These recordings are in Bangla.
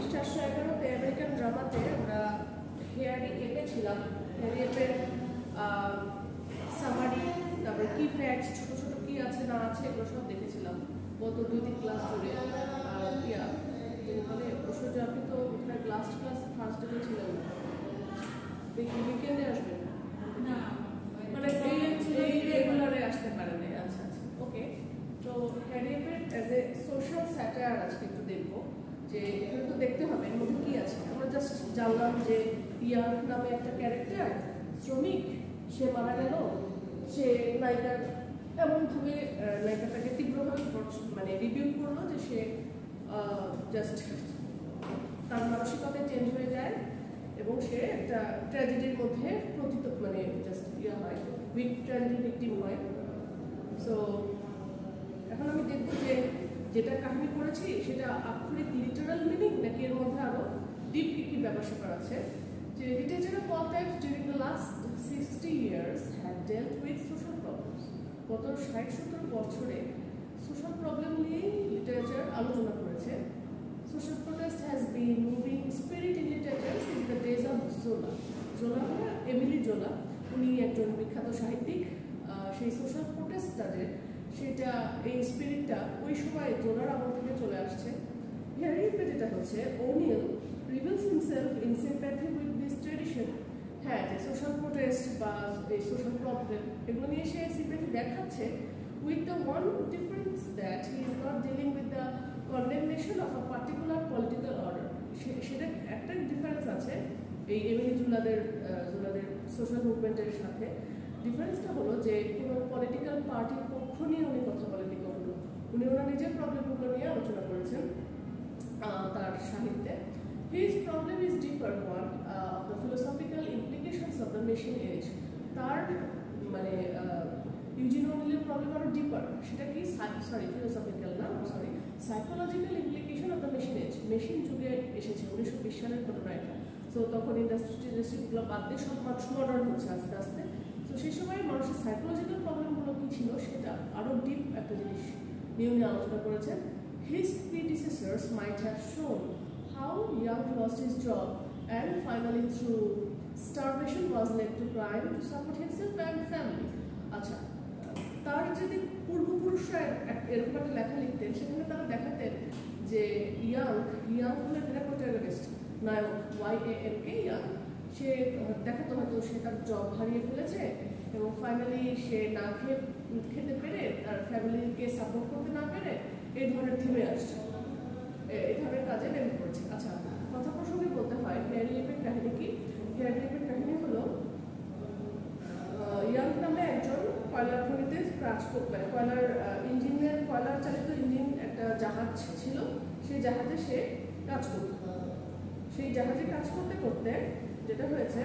411-তে আমেরিকান ড্রামাতে আমরা হেয়ারি এপে ছিলাম। হেয়ারি এপের সামারি, তারপরে কি ফ্যাক্টস, ছোটো ছোটো কী আছে না আছে এগুলো সব দেখেছিলাম গত 2-3 ক্লাস ধরে। মানে ঐশ্বর্য আপনি তো ওখানে লাস্ট ক্লাস ফার্স্ট ডে ছিলেন না, উইকেন্ডে আসবেন না, মানে এই রেগুলারে আসতে পারেন। আচ্ছা আচ্ছা, ওকে। তো হেয়ারি এপের অ্যাজ এ সোশ্যাল স্যাটায়ার আজকে একটু দেখবো, যে এখানে তো দেখতে হবে এর মধ্যে কী আছে। আমরা জাস্ট জানলাম যে ইয়াং নামে একটা ক্যারেক্টার, শ্রমিক, সে মারা গেল, সে নায়িকার এমনভাবে নায়িকাটাকে তীব্রভাবে মানে রিভিউ করলো যে সে জাস্ট তার মানসিকতায় চেঞ্জ হয়ে যায় এবং সে একটা ট্র্যাজেডির মধ্যে মানে জাস্ট হয়, ট্র্যাজেডির ভিকটিম হয়। সো এখন আমি দেখবো যে যেটা কাহিনী করেছি সেটা আক্ষরিক লিটারাল মিনিং নাকি এর মধ্যে আরো ডিপ কি ব্যাপার স্যাপার আছে। যে literature of all times during the last 60 years have dealt with social problems. গত 60-70 বছরে সোশ্যাল প্রবলেম নিয়েই লিটারেচার আলোচনা করেছে। Social protest has been moving spirit in literature since the days of Zola. Zola হলো এমিলি জোলা, উনি একজন বিখ্যাত সাহিত্যিক। সেই সোশ্যাল প্রোটেস্টটা যে সেটা, এই স্পিরিটটা ওই সময় জোলার আমল থেকে চলে আসছে। হেয়ারি এপে যেটা হচ্ছে, O'Neill reveals himself in sympathy with this tradition. হ্যাঁ, যে সোশ্যাল প্রোটেস্ট বা এই সোশ্যাল প্রবলেম এগুলো নিয়ে সে সিম্প্যাথি দেখাচ্ছে, with the one difference that he is not dealing with the condemnation of a particular political order. সেটা একটা ডিফারেন্স আছে এই এমিলি জোলাদের সোশ্যাল মুভমেন্টের সাথে। ডিফারেন্সটা হলো যে কোনো পলিটিক্যাল পার্টির পক্ষ নিয়ে উনি কথা বলেননি কখনো। উনি ওনার নিজের প্রবলেমগুলো নিয়ে আলোচনা করেছেন তার সাহিত্যে। His problem is deeper one of the philosophical implications of the machine age. তার মানে ইউজিন ওনিলের প্রবলেম আরো ডিপার। সেটা কি ফিলোসফিক্যাল না, psychological implication of the machine age. Machine যুগে এসেছে 1920 সালের ঘটনা এটা। সো তখন ইন্ডাস্ট্রিগুলো বাদ দিয়ে সব মানুষ মডার্ন হচ্ছে আস্তে আস্তে। তো সেই সময় মানুষের সাইকোলজিক্যাল প্রবলেমগুলো কী ছিল সেটা আরও ডিপ একটা জিনিস নিয়ে উনি আলোচনা করেছেন। His predecessors might have shown how Young lost his job and finally through starvation was led to crime to support himself and family. আচ্ছা, তার যদি পূর্বপুরুষরা এরকম একটা লেখা লিখতেন সেখানে তারা দেখাতেন যে ইয়াং হলে একটা প্রোটাগনিস্ট, নায়ক, YANK ইয়াং, সে দেখাতো হয়তো সে তার জব হারিয়ে ফেলেছে এবং ফাইনালি সে না খেতে পেরে তার ফ্যামিলিকে সাপোর্ট করতে না পেরে এই ধরনের থেমে আসছে, এই ধরনের কাজে নেমে পড়েছে। আচ্ছা, কথা প্রসঙ্গে বলতে হয় হেয়ারি এপের কাহিনী কি। হেয়ারি এপের কাহিনী হলো ইয়াং নামে একজন কয়লার খনিতে কাজ করতে, কয়লার ইঞ্জিনের, কয়লার চালিত ইঞ্জিন একটা জাহাজ ছিল, সেই জাহাজে সে কাজ করত। সেই জাহাজে কাজ করতে করতে যেটা হয়েছে,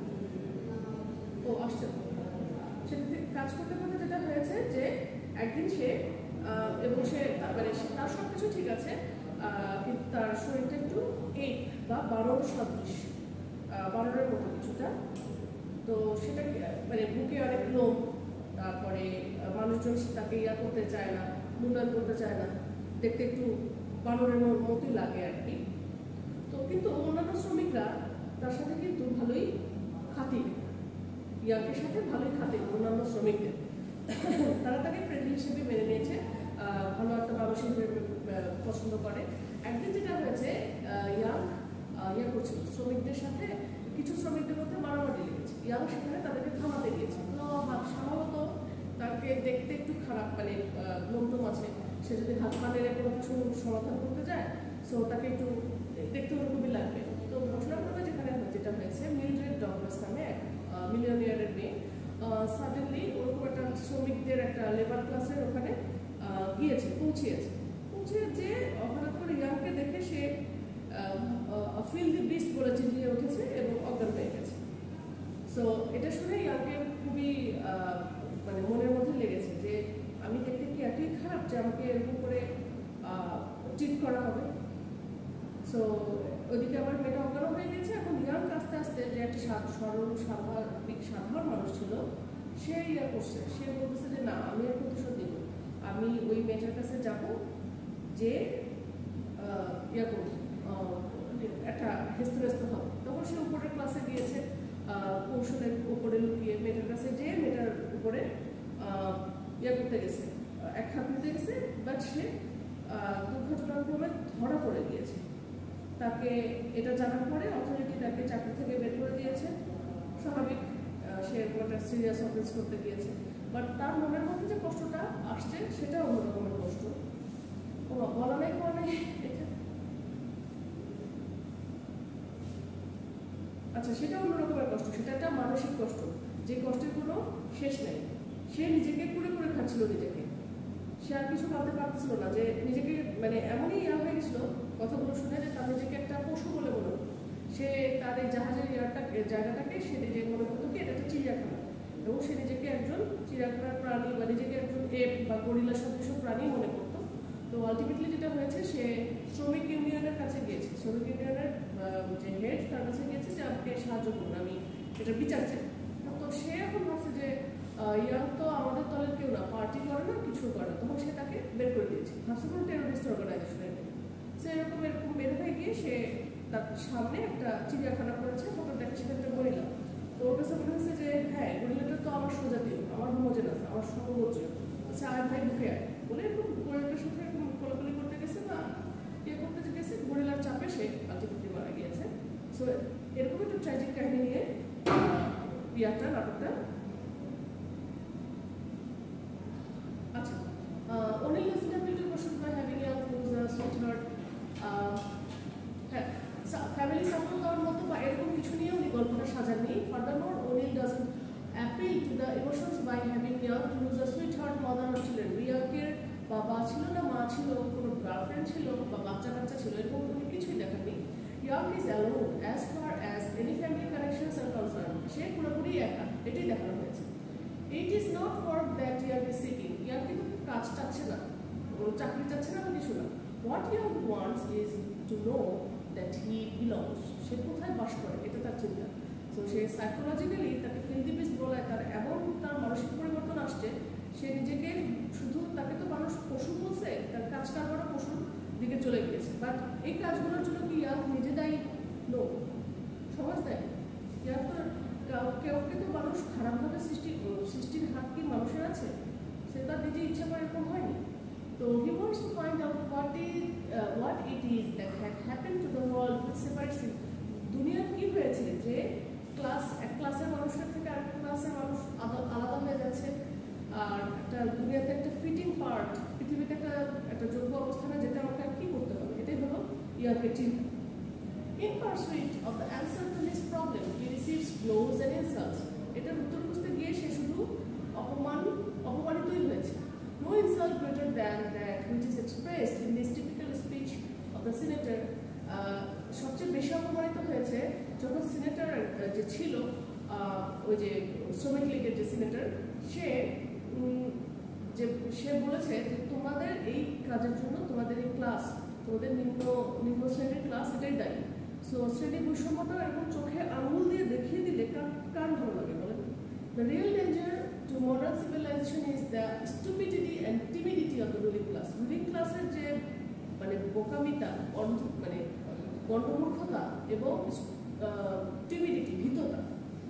সেটাতে কাজ করতে করতে যেটা হয়েছে যে একদিন সে এবং সে মানে তার সব কিছু ঠিক আছে, কিন্তু তার শরীরটা একটু এক বা বানর সদৃশ, বানরের মতো কিছুটা। তো সেটা মানে বুকে অনেক লোম, তারপরে মানুষজন তাকে করতে চায় না, মূল্যায়ন করতে চায় না, দেখতে একটু বানরের মতোই লাগে আর কি। তো কিন্তু অন্যান্য শ্রমিকরা তার সাথে কিন্তু ভালোই খাতির, ইয়াংকের সাথে ভালোই খাতির অন্যান্য শ্রমিকদের। তারা তাকে ফ্রেন্ডলি হিসেবে মেনে নিয়েছে, ভালো একটা মানুষ হিসেবে পছন্দ করে। একদিন যেটা হয়েছে, ইয়াং করছিল শ্রমিকদের সাথে, কিছু শ্রমিকদের মধ্যে মারামারি লেগেছে। ইয়াং সেখানে তাদেরকে থামাতে গিয়েছে। তো সম্ভবত তাকে দেখতে একটু খারাপ, মানে লোমটোম আছে, সে যদি হাত পা নেড়ে কোনো কিছু সমাধান করতে যায়, সো তাকে একটু দেখতে ওরকমই লাগবে। তো ঘটনাক্রমে যেটা হয়েছে, মিলড্রেড ডগলাস নামে এক মিলিয়নিয়ারের মেয়ে সাডেনলি ওরকম একটা শ্রমিকদের একটা লেবার ক্লাসের ওখানে পৌঁছিয়েছে যে হঠাৎ করে ইয়াংকে দেখে সে ফিল দি বিস্ট বলে চিল্লিয়ে উঠেছে এবং অজ্ঞান হয়ে গেছে। সো এটা শুনে ইয়াংকে খুবই মানে মনের মধ্যে লেগেছে যে আমি দেখতে কি এতই খারাপ যে আমাকে এরকম করে ট্রিট করা হবে। সো ওইদিকে আমার মেয়েটা অজ্ঞান হয়ে গেছে। এখন ইয়াং আস্তে আস্তে যে একটা সরল সাধারণ মানুষ ছিল, সে করছে, সে বলতেছে যে না, আমি আর প্রতিশোধ দিব, আমি ওই মেয়েটার কাছে যাব, যে করব হেস্তনেস্ত হবে। তখন সে উপরের ক্লাসে গিয়েছে, কৌশলের উপরে লুকিয়ে মেয়েটার কাছে যেয়ে মেয়েটার উপরে ইয়ে করতে গেছে, এক হাত নিতে গেছে, বাট সে দুর্ঘটনাক্রমে ধরা পড়ে গিয়েছে। তাকে এটা জানার পরে অথরিটি তাকে চাকরি থেকে বের করে দিয়েছে। স্বাভাবিক, সে একটা সিরিয়াস অফেন্স করতে গিয়েছে, বাট তার মনের মধ্যে যে কষ্টটা আসছে সেটা অন্যরকমের কষ্ট। বলা নাই কোয়া নাই এটা, আচ্ছা সেটা অন্যরকমের কষ্ট, সেটা একটা মানসিক কষ্ট, যে কষ্টের কোনো শেষ নেই। সে নিজেকে কুড়ে কুড়ে খাচ্ছিল নিজেকে, সে আর কিছু ভাবতে পারছিল না, যে নিজেকে মানে এমনই ইয়া হয়ে গেছিল কথাগুলো শুনে যে তার নিজেকে একটা পশু বলে মনে হতো। সে তার এই জাহাজের জায়গাটাকে সে নিজে মনে করতো কি এটা একটা চিড়িয়াখানা, এবং সে নিজেকে একজন চিড়িয়াখানার প্রাণী বা নিজেকে একজন এপ বা গরিলা সদৃশ প্রাণী মনে করতো। তো আলটিমেটলি যেটা হয়েছে, সে শ্রমিক ইউনিয়নের কাছে গিয়েছে, শ্রমিক ইউনিয়নের যে হেড তার কাছে গিয়েছে যে আমাকে সাহায্য করুন, আমি এটা বিচার চাই। তো সে এখন ভাবছে যে ইয়াং তো আমাদের দলের কেউ না, পার্টি করে না, কিছু করে না, তখন সে তাকে বের করে দিয়েছে, ভাবছে কোনো টেরোরিস্ট অর্গানাইজেশনের। সে এরকম বের হয়ে গিয়ে সে তার সামনে একটা চিড়িয়াখানা করেছে, তখন দেখে সেখানে একটা গরিলা। তো ওর কাছে মনে হচ্ছে যে হ্যাঁ গরিলাটা তো আমার সোজাতীয়, আমার হোমোজেনাস, আমার সমগোত্রীয়, আচ্ছা আয় ভাই বুকে আয় বলে এরকম গরিলার সাথে এরকম কোলাকুলি করতে গেছে বা ইয়ে করতে গেছে, গরিলার চাপে সে আলটিমেটলি মারা গিয়েছে। সো এরকম একটা ট্র্যাজিক কাহিনী নিয়ে ইয়াটা নাটকটা। আচ্ছা, O'Neill has been able to pursue by having young who's a sweetheart. হ্যাঁ, ফ্যামিলি সাপোর্ট দেওয়ার মতো বা এরকম কিছু নিয়ে উনি গল্পটা সাজাননি। Furthermore, O'Neill doesn't appeal to the emotions by having young who's a sweetheart mother or children. ইয়াংকের বাবা ছিল না, মা ছিল, কোনো গার্লফ্রেন্ড ছিল বা বাচ্চা কাচ্চা ছিল, এরকম উনি কিছুই দেখাননি। Young is alone as far as any family connections are concerned. সে পুরোপুরি একা, এটাই দেখানো হয়েছে। It is not work that Young is seeking. Young কিন্তু কাজ চাচ্ছে না, চাকরি চাচ্ছে না বা কিছু না। What Young wants is to know that he belongs. সে কোথায় বাস করে এটা তার চিন্তা। তো সে সাইকোলজিক্যালি তাকে ফিল্দি বিস্ট বলায় তার এমন তার মানসিক পরিবর্তন আসছে, সে নিজেকে শুধু, তাকে তো মানুষ পশু বলছে, তার কাজ কারবারও পশুর দিকে চলে গিয়েছে। বাট এই কাজগুলোর জন্য কি ইয়াং নিজে দায়ী? নো, সমাজ দায়ী। ইয়াং কেউ কিন্তু মানুষ খারাপভাবে সৃষ্টির হাত কি মানুষের আছে? সে তার নিজে ইচ্ছা করে এরকম হয়নি। তো he wants to find out what it is that had happened to the world which separates him. দুনিয়ার কি হয়েছে যে এক ক্লাসের মানুষের থেকে আরেক ক্লাসের মানুষ আলাদা হয়ে যাচ্ছে, আর একটা দুনিয়াতে একটা ফিটিং পার্ট, পৃথিবীতে একটা যোগ্য অবস্থানে যেতে আমাকে কি করতে হবে, এটাই হলো ইয়াংকের চিন্তা। In pursuit of the answer to his problem, he receives blows and insults. এটার উত্তর খুঁজতে গিয়ে সে শুধু অপমানিতই হয়েছে। No insult greater than that which is expressed in this typical speech of the senator. সবচেয়ে বেশি অপমানিত হয়েছে যখন সিনেটর যে ছিল, ওই যে শ্রমিক লীগের যে সিনেটর, সে বলেছে যে তোমাদের এই কাজের জন্য তোমাদের এই ক্লাস, তোমাদের নিম্ন শ্রেণীর ক্লাস এটাই দায়ী। সো শ্রেণী বৈষম্যটা এরকম চোখে আঙুল দিয়ে দেখিয়ে দিলে কার ভালো লাগে বলেন? The real danger to modern civilization is the stupidity and timidity of the ruling class. Ruling classের যে মানে বোকামিতা, মানে গণ্ডমূর্খতা এবং টিমিডিটি, ভীতুইয়া।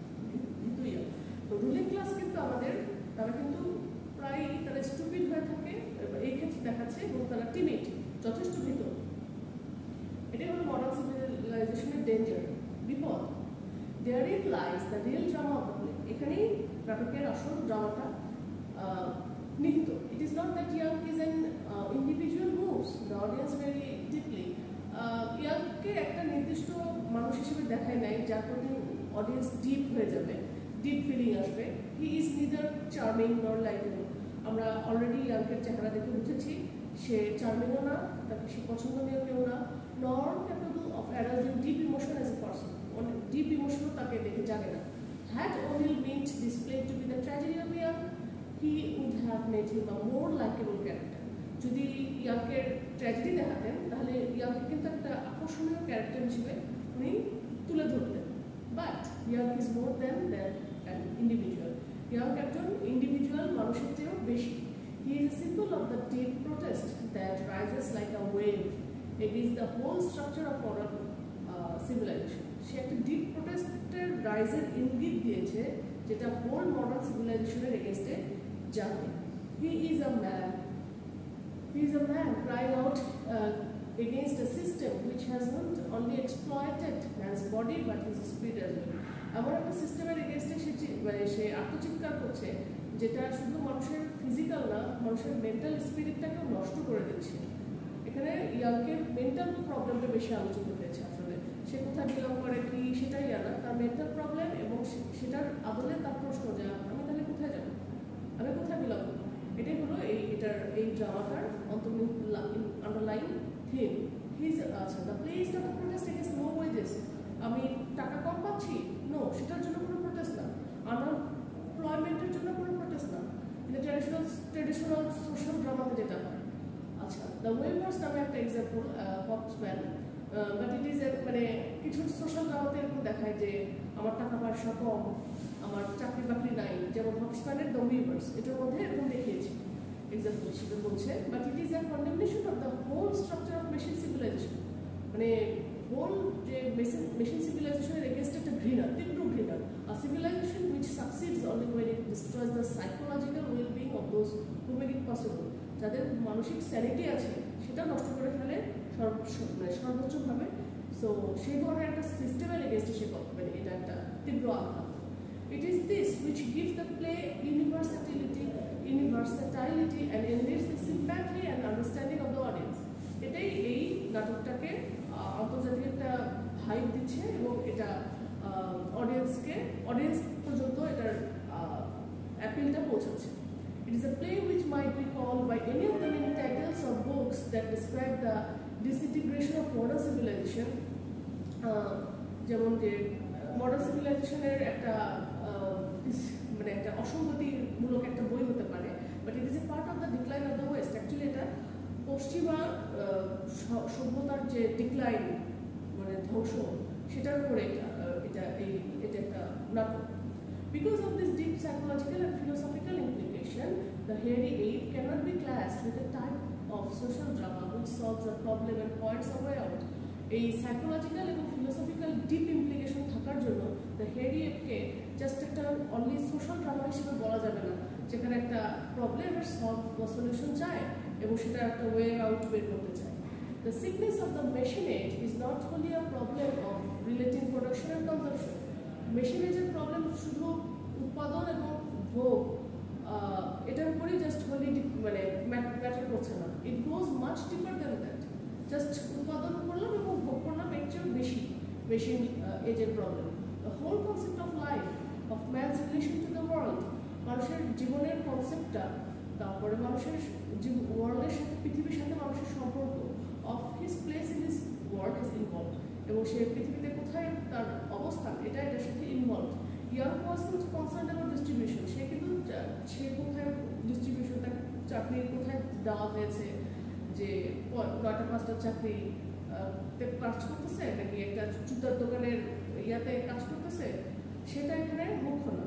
তো রুলিং ক্লাস কিন্তু আমাদের, তারা কিন্তু প্রায় তারা স্টুপিড হয়ে থাকে এই ক্ষেত্রে দেখাচ্ছে, এবং তারা টিমিড, যথেষ্ট ভীত। এটাই হলো মডার্ন সিভিলাইজেশনের ডেঞ্জার, বিপদ। Therein lies the real drama of the play. এখানেই নাটকের আসল ড্রামাটা নিহিত। It is not that Young is an individual moves the audience very deeply. ইয়াংকে একটা নির্দিষ্ট মানুষ হিসেবে দেখায় নাই যার প্রতি অডিয়েন্স ডিপ হয়ে যাবে, ডিপ ফিলিং আসবে। He is neither charming nor likeable. আমরা অলরেডি ইয়াংকের চেহারা দেখে বুঝেছি সে চার্মিংও না, তাকে সে পছন্দনীয় কেউ না, nor capable of arousing deep emotion as a person. অনেক ডিপ ইমোশনও তাকে দেখে জাগে না। Had O'Neill meant this play to be the tragedy of Young, he would have made him a more likable character. যদি ইয়াংকের ট্র্যাজেডি দেখাতেন তাহলে ইয়াংকে কিন্তু একটা আকর্ষণীয় ক্যারেক্টার হিসেবে উনি তুলে ধরতেন। But Yank is more than an individual. Yank একজন ইন্ডিভিজুয়াল মানুষের চেয়েও বেশি। He is a symbol of the deep protest that rises like a wave against the whole structure of civilisation. সে একটা ডিপ প্রোটেস্টের রাইজের ইঙ্গিত দিয়েছে যেটা হোল মডার্ন সিভিলাইজেশনের এগেনস্টে যাবে। He is a man crying out against a system which has not only exploited man's body but his spirit as well. এমন একটা সিস্টেমের এগেনস্টে সে আত্মচিৎকার করছে যেটা শুধু মানুষের ফিজিক্যাল না, মানুষের মেন্টাল স্পিরিটটাকেও নষ্ট করে দিচ্ছে। এখানে ইয়াংকের মেন্টাল প্রবলেমটা বেশি আলোচিত হয়েছে। আসলে সে কোথায় বিলং করে কি সেটাই না, তার মেন্টাল প্রবলেম এবং সেটার আদলে তার প্রশ্ন যে আমি তাহলে কোথায় যাব, আমি কোথায় বিলং করব। এটাই হলো এই ড্রামাটার আন্ডারলাইন থিম। আচ্ছা, the play is not a protest against low wages. আমি টাকা কম পাচ্ছি, নো, সেটার জন্য কোনো প্রোটেস্ট না। আনএমপ্লয়মেন্টের জন্য কোনো প্রোটেস্ট না। কিন্তু ট্রেডিশনাল সোশ্যাল ড্রামাতে যেটা হয়। আচ্ছা, দ্য ওয়েভার্স নামে একটা এক্সাম্পল, পপসম্যান, বাট ইট ইজ মানে কিছু সোশ্যাল ড্রামাতে এরকম দেখায় যে আমার টাকা পয়সা কম, আমার চাকরি বাকরি নাই, যেমন পপসম্যানের দ্য ওয়েভার্স, এটার মধ্যে এরকম দেখিয়েছি এক্সাম্পল হিসেবে বলছে। But it is a condemnation of the whole structure of machine civilisation. মানে হোল যে মেশিন সিভিলাইজেশনের এগেনস্ট একটা ঘৃণা, তীব্র ঘৃণা। A civilization which succeeds only when it destroys the psychological well-being of those who make it possible. যাদের মানসিক স্যানিটি আছে সেটা নষ্ট করে ফেলে সর্বোচ্চভাবে। সো সেই ধরনের একটা সিস্টেমের এগেনস্টে সে মানে এটা একটা তীব্র আঘাত। It is this which gives the play universality and enlists the sympathy and understanding of the audience. এটাই এই নাটকটাকে আন্তর্জাতিক একটা হাইপ দিচ্ছে এবং এটা অডিয়েন্স পর্যন্ত এটার অ্যাপিলটা পৌঁছাচ্ছে। It is a play which might be called by any of the many titles of books that describe the disintegration of modern civilization. যেমন যে মডার্ন সিভিলাইজেশনের একটা মানে একটা অসঙ্গতিমূলক একটা বই হতে পারে, but it is a part of the decline of the west. Actually এটা পশ্চিমা সভ্যতার যে ডিক্লাইন মানে ধ্বংস সেটার উপরে এটা একটা নাটক। Because of this deep psychological and philosophical implication, the hairy ape cannot be classed with a type of social drama which solves a problem and points a way out. এই সাইকোলজিক্যাল এবং ফিলোসফিক্যাল ডিপ ইমপ্লিকেশন থাকার জন্য দ্য হেয়ারি এপকে জাস্ট একটা অনলি সোশ্যাল ড্রামা হিসেবে বলা যাবে না, যেখানে একটা প্রবলেমের সলভ বা সলিউশন চায় এবং সেটা একটা ওয়ে আউট বের করতে চায়। The sickness of the machine age is not only a problem of relating production and consumption. Machine এজের প্রবলেম শুধু উৎপাদন এবং ভোগ এটার উপরেই জাস্ট হলি মানে ম্যাটার করছে না। It goes much deeper than that. Just উৎপাদন করলাম এবং ভোগ করলাম এর চেয়েও বেশি মেশিন এজের problem. The whole concept of life, of man's relation to the world, মানুষের জীবনের কনসেপ্টটা, তারপরে মানুষের ওয়ার্ল্ডের সাথে পৃথিবীর সাথে মানুষের সম্পর্ক, of his place in his world is involved, এবং সে পৃথিবীতে কোথায় তার অবস্থান এটার সাথে involve. Young person concern about distribution, সে কিন্তু সে কোথায় ডিস্ট্রিবিউশন, তার চাকরি কোথায় দেওয়া হয়েছে, যে 9টা 5টার চাকরি কাজ করতেছে নাকি একটা জুতার দোকানের ইয়াতে কাজ করতেছে, সেটা এখানে মুখ্য না।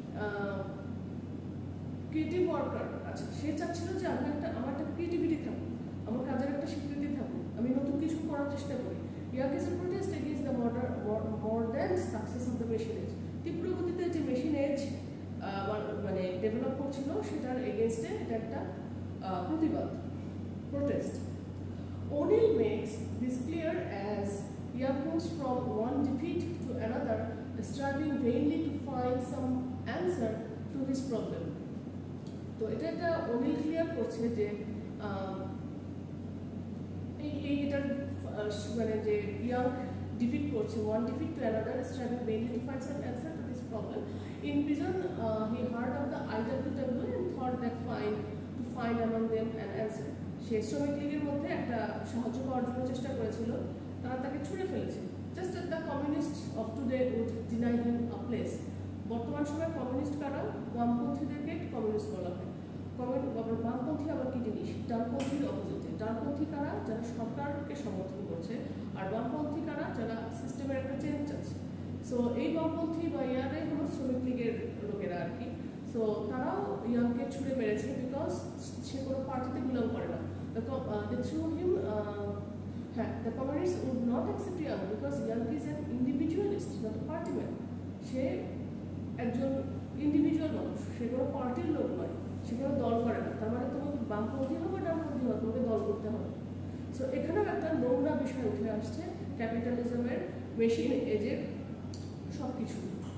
ক্রিয়েটিভ ওয়ার্কার, আচ্ছা সে চাচ্ছিল যে আমার একটা ক্রিয়েটিভিটি থাকুক, আমার কাজের একটা স্বীকৃতি থাকুক, আমি নতুন কিছু করার চেষ্টা করি। Young is a protest against the modern success of the machine age. তীব্র গতিতে যে মেশিন এজ মানে ডেভেলপ করছিল সেটার এগেনস্টে এটা একটা প্রতিবাদ, protest. O'Neill makes this clear as Young moves from one defeat to another, striving vainly to find some answer to his problem. তো এটা একটা O'Neill ক্লিয়ার করছে যে এটার মানে যে ইয়াং ডিফিট করছে, one defeat to another, striving mainly to find some answer to this problem. In prison he heard of the IWW and thought that to find among them an answer. সে শ্রমিক লীগের মধ্যে একটা সাহায্য পাওয়ার জন্য চেষ্টা করেছিল, তারা তাকে ছুঁড়ে ফেলেছে। Just the communist of today would deny him a place. বর্তমান সময়ে কমিউনিস্ট কারা? বামপন্থীদেরকে কমিউনিস্ট বলা হয়। বামপন্থী আবার কি জিনিস? ডানপন্থীর অপোজিটে। ডানপন্থী কারা? যারা সরকারকে সমর্থন করছে, আর বামপন্থী কারা? যারা সিস্টেমের একটা চেঞ্জ চাচ্ছে। সো এই বামপন্থী বা ইয়ারে হলো শ্রমিক লীগের লোকেরা আর কি। সো তারাও ইয়াংকে ছুড়ে মেরেছে বিকজ সে কোনো পার্টিতে বিলং করে না। They threw him the communists would not accept Young because Young is an individualist, not a party man. সে একজন ইন্ডিভিজুয়াল মানুষ, সে কোনো পার্টির লোক নয়, সে কোনো দল করে না। তার মানে তোমাকে বামপন্থী হবে ডানপন্থী হবে, তোমাকে দল করতে হবে। সো এখানেও একটা নোংরা বিষয় উঠে আসছে ক্যাপিটালিজমের মেশিন এজের সব কিছু।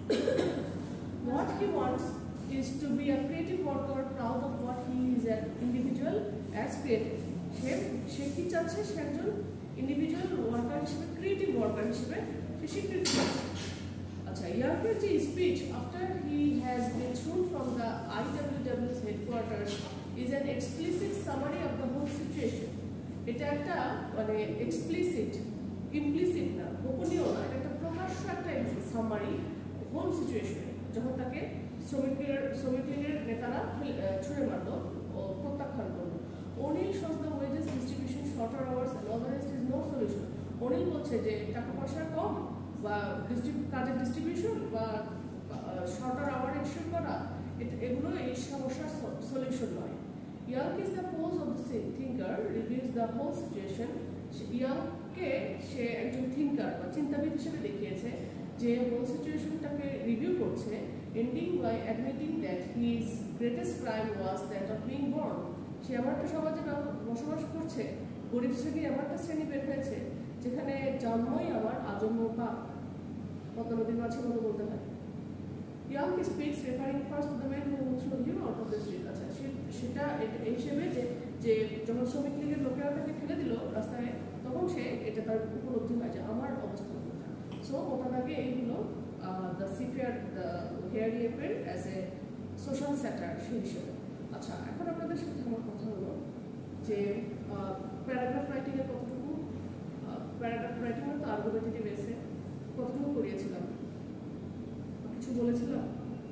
What he wants is to be a creative worker, proud of what he is an individual as creative. সে কি চাচ্ছে, সে একজন ইন্ডিভিজুয়াল ওয়ার্কার হিসেবে, ক্রিয়েটিভ ওয়ার্কার হিসেবে সে স্বীকৃতি চাচ্ছে। আচ্ছা, ইয়ার্কের যে speech after he has been thrown from the IWW's headquarters is an explicit summary of the whole situation. এটা একটা মানে এক্সপ্লিসিট, ইমপ্লিসিট না, গোপনীয় না, এটা একটা প্রকাশ্য একটা সামারি হোল সিচুয়েশন। যখন তাকে শ্রমিক লীগের নেতারা ছুঁড়ে মারল ও প্রত্যাখ্যান করলো। Anil shows the wages distribution, shorter hours and all the rest is no solution. Anil বলছে যে টাকা পয়সা কম বা কাজের ডিস্ট্রিবিউশন বা শর্টার আওয়ার ইস্যু করা, এগুলো এই সমস্যার সলিউশন নয়। Young is the pose of the thinker, reviews the whole situation. Youngকে সে একজন থিঙ্কার বা চিন্তাবিদ হিসেবে দেখিয়েছে, যে হোল সিচুয়েশনটাকে রিভিউ করছে, ending by admitting that his greatest crime was that of being born. সে এমন একটা সমাজে বসবাস করছে, গরিব শ্রেণী এমন একটা শ্রেণী বের হয়েছে যেখানে জন্মই আমার আজন্ম পাপ। কত নদীর মাঝে মতো বলতে হয়। Young speaks referring first to the man who threw him out of the street. আচ্ছা, সেটা এই হিসেবে যে যখন শ্রমিক লীগের লোকেরা তাকে ফেলে দিল রাস্তায়, তখন সে এটা তার উপলব্ধি হয় যে আমার অবস্থা কোথা। সো ওটার আগে এইগুলো দ্য সিফিয়ার the hairy April as a social satire সেই হিসেবে। আচ্ছা, এখন আপনাদের সাথে আমার কথা হলো যে প্যারাগ্রাফ রাইটিংয়ের কতটুকু, প্যারাগ্রাফ রাইটিংয়ের তো আর্গুমেন্টেটিভ এসে কতটুকু করিয়েছিলাম, কিছু বলেছিলাম?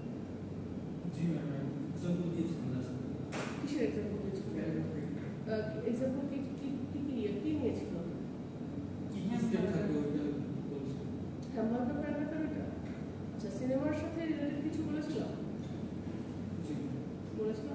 জি ম্যাম, এক্সাম্পল দিয়েছিলাম না স্যার। কিসের এক্সাম্পল দিয়েছিলাম? এক্সাম্পল কি কি কি কি নিয়েছিল? কি কি স্টেপ থাকবে ওইটা বলছি। হ্যামবার্গার প্যারাগ্রাফের ওইটা। আচ্ছা, সিনেমার সাথে রিলেটেড কিছু বলেছিলাম? জি বলেছিলাম।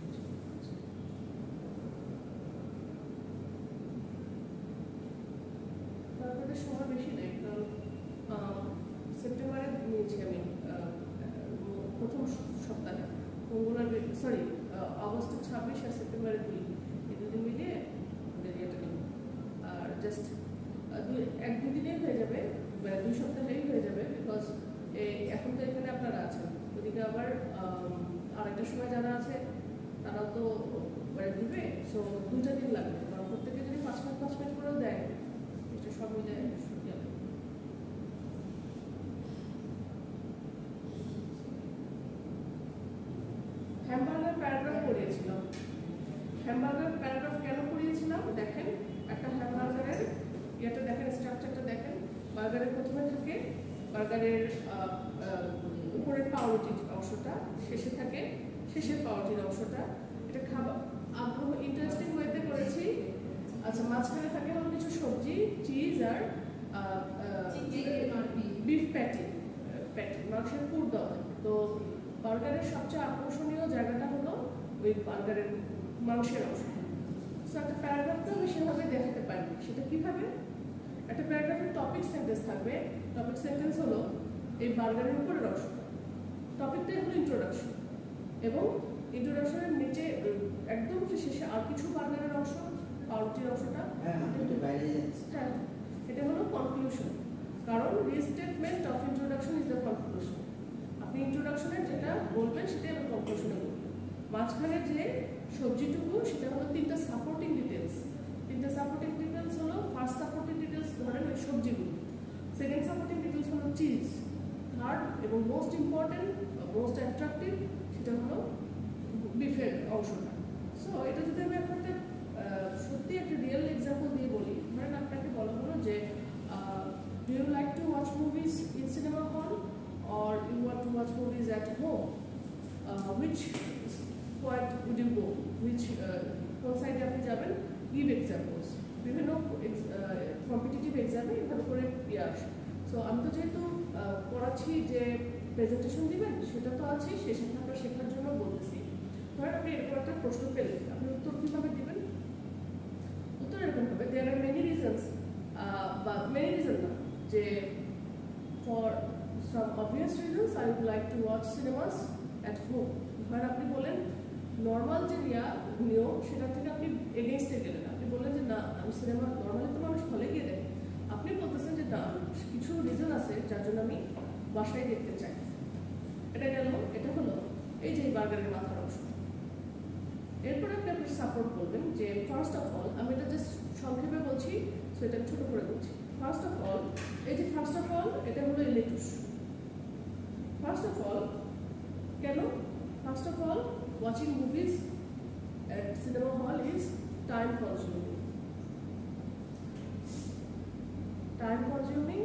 তারপরে সময় বেশি নেই, কারণ সেপ্টেম্বরে নিয়েছি আমি প্রথম সপ্তাহে, মঙ্গলবার সরি আগস্টের 26 আর সেপ্টেম্বরের 2, এই দুদিন মিলিয়ে আমাদের ইয়েটা নেব। আর জাস্ট 1-2 দিনেই হয়ে যাবে, মানে 2 সপ্তাহেই হয়ে যাবে, বিকজ এখন তো এখানে আপনারা আছেন, ওদিকে আবার আরেকটা সময় যারা আছে তারাও তো মানে দিবে। সো 2টা দিন লাগবে, কারণ প্রত্যেকে যদি 5 মিনিট করেও দেয়, এটা সব মিলে হ্যামবার্গার প্যারাগ্রাফ পড়িয়েছিলাম। হ্যামবার্গার প্যারাগ্রাফ কেন পড়িয়েছিলাম? দেখেন, একটা হ্যামবার্গারের ইয়েটা দেখেন, স্ট্রাকচারটা দেখেন। বার্গারের প্রথমে থাকে বার্গারের উপরের পাউরুটির অংশটা, শেষে থাকে শেষের পাউরুটির অংশটা। এটা খাবার আগ্রহ ইন্টারেস্টিং ওয়েতে করেছি। আচ্ছা, মাঝখানে থাকে হলো কিছু সবজি, চিজ আর বিফ প্যাটি, মাংসের পুর দেওয়া থাকে। তো বার্গারের সবচেয়ে আকর্ষণীয় জায়গাটা হলো ওই বার্গারের মাংসের অংশটা। সো একটা প্যারাগ্রাফটা আমি সেভাবে দেখাতে পারি। সেটা কীভাবে? একটা প্যারাগ্রাফের টপিক সেন্টেন্স থাকবে। টপিক সেন্টেন্স হলো এই বার্গারের উপরের অংশটা। টপিকটাই হলো ইন্ট্রোডাকশন, এবং ইন্ট্রোডাকশনের নিচে একদম শেষে আর কিছু বার্গারের অংশ, পাউরুটির অংশটা, হ্যাঁ, এটা হলো কনক্লুশন। কারণ restatement of introduction is the conclusion. আপনি ইন্ট্রোডাকশনে যেটা বলবেন সেটাই আমি কনক্লুশনে বলবেন। মাঝখানে যে সবজিটুকু, সেটা হলো 3টা সাপোর্টিং ডিটেলস। 3টা সাপোর্টিং ডিটেলস হলো, ফার্স্ট সাপোর্টিং ডিটেলস ধরেন ওই সবজিগুলো, সেকেন্ড সাপোর্টিং ডিটেলস হলো চিজ, থার্ড এবং মোস্ট ইম্পর্টেন্ট, মোস্ট অ্যাট্রাকটিভ সেটা হলো বিফের অংশটা। সো এটা যদি আমি আপনাকে সত্যি একটা রিয়েল এক্সাম্পল দিয়ে বলি, ধরেন আপনাকে বলা হলো যে do you like to watch movies in cinema hall or you want to watch movies at home? Which point would you go? Which কোন সাইডে আপনি যাবেন? Give examples. বিভিন্ন কম্পিটিটিভ এক্সামে এভাবে করে ইয়ে আসে। সো আমি তো যেহেতু পড়াচ্ছি যে প্রেজেন্টেশন দিবেন, সেটা তো আছে, সেই সাথে আপনার শেখার জন্য বলতেছি। ধরেন আপনি এরকম একটা প্রশ্ন পেলেন, আপনি উত্তর কীভাবে দিবেন? উত্তর এরকম হবে, there are many reasons but many reasons না যে for some obvious reasons I would like to watch cinemas at home. ধরেন আপনি বলেন নর্মাল যে নিয়ম সেটা থেকে আপনি এগেইনস্টে গেলেন, আপনি বললেন যে না আমি সিনেমা নর্মালি তো মানুষ হলে গিয়ে দেখে, আপনি বলতেছেন যে না কিছু রিজন আছে যার জন্য আমি বাসায় দেখতে চাই। এটা গেল, এটা হলো এই যে বার্গারের মাথার অংশ। এরপরে আপনি আপনার সাপোর্ট করবেন যে ফার্স্ট অফ অল, আমি এটা জাস্ট সংক্ষেপে বলছি, সো এটা ছোট করে বলছি। ফার্স্ট অফ অল, এই যে ফার্স্ট অফ অল এটা হলো লেটুস। ফার্স্ট অফ অল কেন? First of all watching movies at cinema hall is time consuming. Time consuming,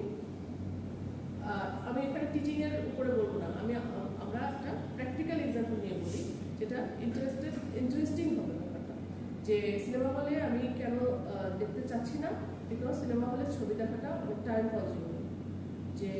আমি এখানে টিচিং এর উপরে বলবো না, আমরা একটা প্র্যাকটিক্যাল এক্সাম্পল নিয়ে বলি যেটা ইন্টারেস্টিং হবে ব্যাপারটা। যে সিনেমা হলে আমি কেন দেখতে চাচ্ছি না, বিকজ সিনেমা হলে ছবি দেখাটা অনেক টাইম কনজিউমিং। যে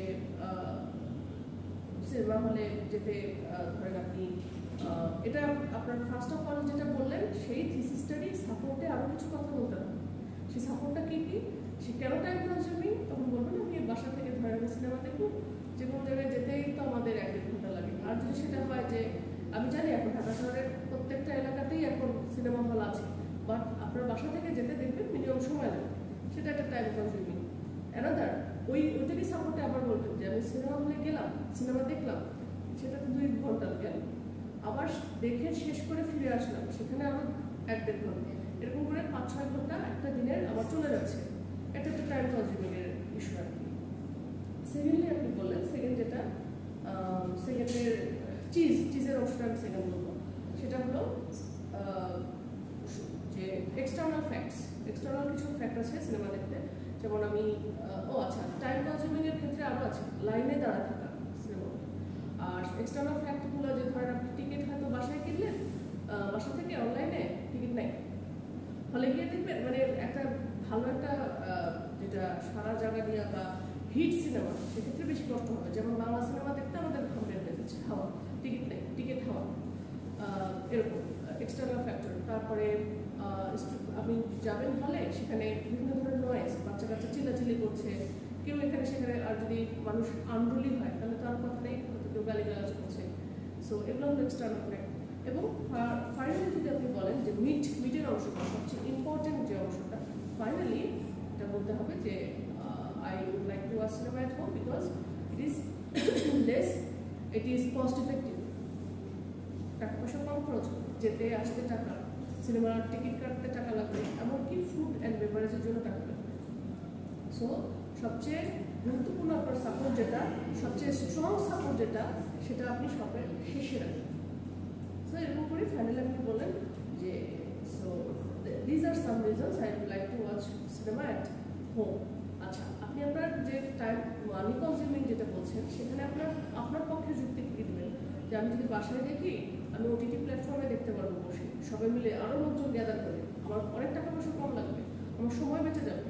সিনেমা হলে যেতে ধরেন আপনি এটা আপনার ফার্স্ট অফ অল যেটা বললেন সেই থিসিসটারই সাপোর্টে আরও কিছু কথা বলতে হবে। সেই সাপোর্টটা কী কী, সে কেন টাইম কনজিউমিং, তখন বলবেন আমি বাসা থেকে ধরে আমি সিনেমা দেখব, যে কোনো জায়গায় যেতেই তো আমাদের 1-1.5 ঘন্টা লাগে। আর যদি সেটা হয় যে আমি জানি এখন ঢাকা শহরের প্রত্যেকটা এলাকাতেই এখন সিনেমা হল আছে, বাট আপনার বাসা থেকে যেতে দেখবেন মিনিমাম সময় লাগে, সেটা একটা টাইম কনজিউমিং। অ্যানাদার ওইটারই সাপোর্টে আবার বলবেন যে আমি সিনেমা হলে গেলাম, সিনেমা দেখলাম, সেটা তো 2 ঘন্টা গেল, আবার দেখে শেষ করে ফিরে আসলাম, সেখানে আরও 1-1.5 ঘন্টা, এরকম করে 5-6 ঘন্টা একটা দিনের আবার চলে যাচ্ছে। এটা একটা টাইম কনজিউমিং এর ইস্যু আর কি। সেকেন্ডলি আপনি বললেন যেটা সেকেন্ডের চিজের অংশটা আমি সেকেন্ড বলবো, সেটা হলো যে এক্সটার্নাল কিছু ফ্যাক্ট আছে সিনেমা দেখতে, যেমন আমি আচ্ছা টাইম কনজিউমিং এর ক্ষেত্রে আরও আছে লাইনে দাঁড়ায় থাকা সিনেমা। আর এক্সটার্নাল ফ্যাক্টগুলো যে ধরেন আপনি টিকিট হয়তো বাসায় কিনলেন, বাসা থেকে অনলাইনে টিকিট নেই, হলে গিয়ে দেখবেন মানে একটা ভালো একটা যেটা সারা জায়গা দিয়ে বা হিট সিনেমা, সেক্ষেত্রে বেশি কষ্ট হবে। যেমন বাংলা সিনেমা দেখতে আমাদের ঘাম বের হয়ে যাচ্ছে, হাওয়া, টিকিট নেই, টিকিট হাওয়া, এরকম এক্সটার্নাল ফ্যাক্টর। তারপরে আপনি যাবেন হলে, সেখানে বিভিন্ন ধরনের নয়েজ, বাচ্চা কাচ্চা চিল্লাচিল্লি করছে, কেউ এখানে সেখানে, আর যদি মানুষ আনরুলি হয় তাহলে তো আর কথা নেই, কেউ গালিগালাজ করছে। সো এগুলো হলো এক্সটার্নাল ফ্যাক্টর। এবং ফাইনালি যদি আপনি বলেন যে মিটের অংশটা সবচেয়ে ইম্পর্টেন্ট যে অংশটা, ফাইনালি এটা বলতে হবে যে I would like to watch cinema at home because it is cost effective. টাকা পয়সা কম খরচ, যেতে আসতে টাকা, সিনেমার টিকিট কাটতে টাকা লাগবে, এমনকি ফুড অ্যান্ড বেভারেজের জন্য টাকা লাগবে। সো সবচেয়ে গুরুত্বপূর্ণ আপনার সাপোর্ট যেটা, সবচেয়ে স্ট্রং সাপোর্ট যেটা, সেটা আপনি সবের শেষে রাখবেন। সো এরকম করে ফাইনালি আপনি বলেন যে so this are some reasons I would like to watch cinema at home. আচ্ছা, আপনি আপনার যে টাইম মানি কনজিউমিং যেটা বলছেন, সেখানে আপনার পক্ষে যুক্তি কি দেবেন যে আমি যদি বাসায় দেখি, আমি ওটিটি প্ল্যাটফর্মে দেখতে পারবো বসে, সবাই মিলে আরও লোকজন গ্যাদার করে, আমার অনেক টাকা পয়সা কম লাগবে, আমার সময় বেঁচে যাবে,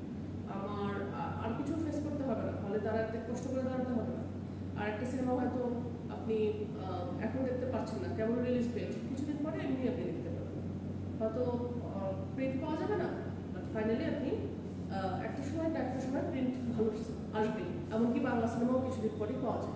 আমার আর কিছু ফেস করতে হবে না, হলে দাঁড়াতে কষ্ট করে দাঁড়াতে হবে না। আর একটা সিনেমা হয়তো আপনি এখন দেখতে পাচ্ছেন না, কেমন রিলিজ পেয়েছে, কিছুদিন পরে এমনি আপনি দেখতে পারবেন, হয়তো প্রিন্ট পাওয়া যাবে না, বাট ফাইনালি আপনি একটা সময় প্রিন্ট ভালো আসবেই। এমনকি বাংলা সিনেমাও কিছুদিন পরেই পাওয়া যায়।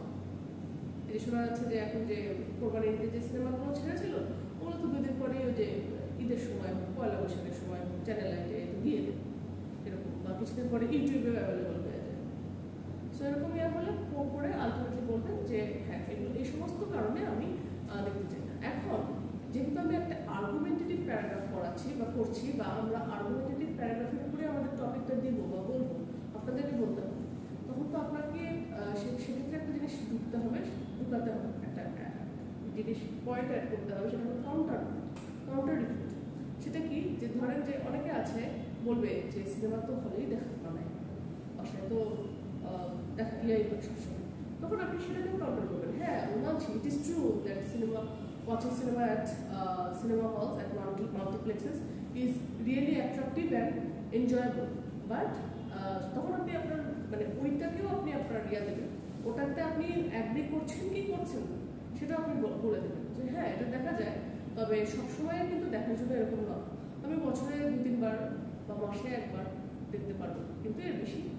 এই শোনা যাচ্ছে যে এখন যে কোরবানির ঈদে যে সিনেমাগুলো ছেড়েছিল, ওগুলো তো 2 দিন পরেই ওই যে ঈদের সময়, পয়লা বৈশাখের সময় চ্যানেল আইটে দিয়ে দেয়, এরকম, বা কিছুদিন পরে ইউটিউবে অ্যাভেলেবল হয়ে যায়। সো এরকম হলে করে আলটিমেটলি বলবেন যে হ্যাঁ এগুলো এই সমস্ত কারণে আমি দেখতে চাই না। এখন যেহেতু আমি একটা আর্গুমেন্টেটিভ প্যারাগ্রাফ পড়াচ্ছি বা করছি, বা আমরা আর্গুমেন্টেটিভ প্যারাগ্রাফের উপরে আমাদের টপিকটা দিব বা বলবো, আপনাদেরকে বলতে হবে, তখন তো আপনাকে সেক্ষেত্রে একটা জিনিস ঢুকাতে হবে, একটা জিনিস পয়েন্ট অ্যাড করতে হবে, সেটা হলো কাউন্টার ডিফেক্ট। সেটা কি, যে ধরেন যে অনেকে আছে বলবে যে সিনেমা তো হলেই দেখা বানায়, বাসায় তো দেখা দিয়াই সবসময়, তখন আপনি সেটাকেও কাউন্টার করবেন। হ্যাঁ, বলছি it is true that watching cinema at cinema halls at multiplexes is really attractive and enjoyable, but তখন আপনি আপনার মানে ওইটাকেও আপনি আপনার দেবেন, ওটাতে আপনি অ্যাগ্রি করছেন কি করছেন সেটা আপনি বলে দেবেন যে হ্যাঁ এটা দেখা যায়, তবে সবসময় কিন্তু দেখার জন্য এরকম না, আমি বছরে 2-3 বার বা মাসে 1 বার দেখতে পারবো, কিন্তু এর বেশি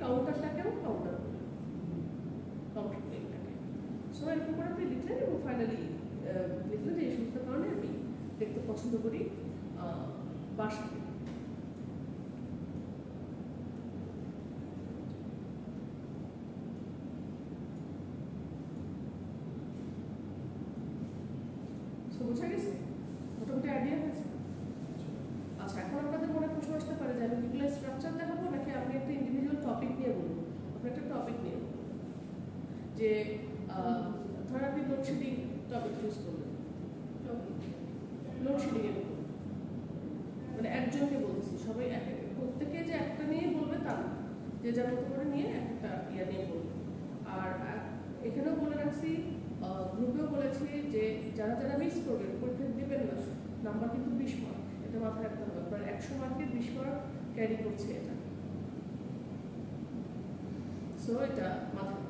কাউন্টারটাকেও কাউন্টার করলেন, কাউন্টার ক্লেমটাকে। সো এরকম করে আপনি লিখলেন এবং ফাইনালি লিখলেন যে এই সমস্ত কারণে আমি দেখতে পছন্দ করি বাসাকে। বোঝা গেছে? মোটামুটি আইডিয়া হয়েছে? আচ্ছা, এখন আপনাদের মনে প্রশ্ন আসতে পারে যে আমি এগুলো স্ট্রাকচার দেখাবো নাকি আপনি একটা ইন্ডিভিজুয়াল টপিক নিয়ে বলবো? আপনি একটা টপিক নিয়ে বলবো যে ধরেন আপনি লোডশেডিং টপিক চুজ করলেন, লোডশেডিং এর উপর, মানে একজনকে বলতেছি, সবাই প্রত্যেকে যে একটা নিয়ে বলবে তা না, যে যার মতো করে নিয়ে একটা ইয়া নিয়ে বলবে। আর এখানেও বলে রাখছি, গ্রুপেও বলেছি যে যারা যারা মিস করবেন, পরীক্ষা দেবেন না, নাম্বার কিন্তু 20 মার্ক, এটা মাথায় রাখতে হবে। আপনার 100 মার্কের 20 মার্ক ক্যারি করছে এটা, সো এটা মাথায়